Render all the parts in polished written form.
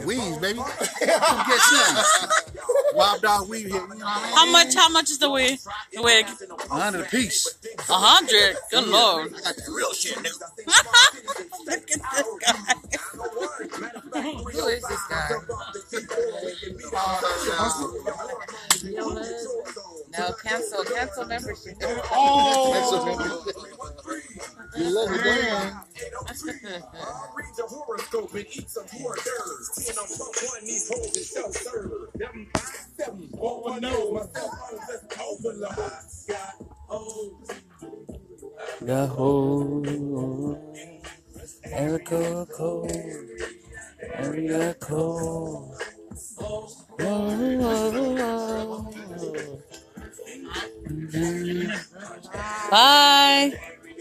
Weeds, baby. Come get some. Wild dog weed here. You know what I mean? How much is the wig? The wig? 100 a piece. 100? Good Lord. I got that real shit, nigga. Look at this guy. Who is this guy? No, cancel membership. Oh! You love it, damn. The whole Erica Cole, Area Cole. Bye.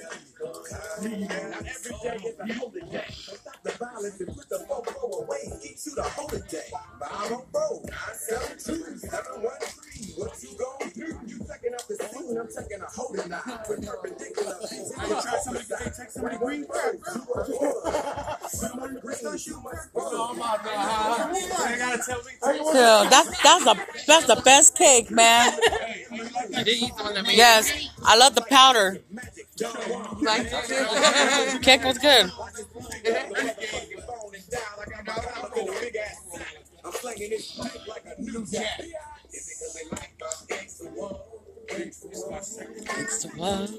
So that's the best cake, man. You did eat the one that made Yes, I love the powder. like Cake was good. It's the one.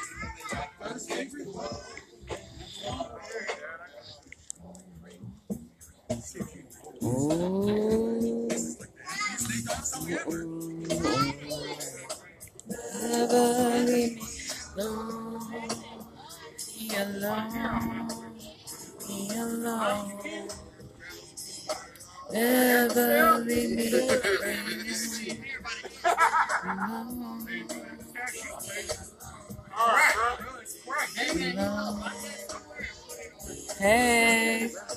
Never leave me alone. Be alone. Be alone. Never leave me alone. Hey.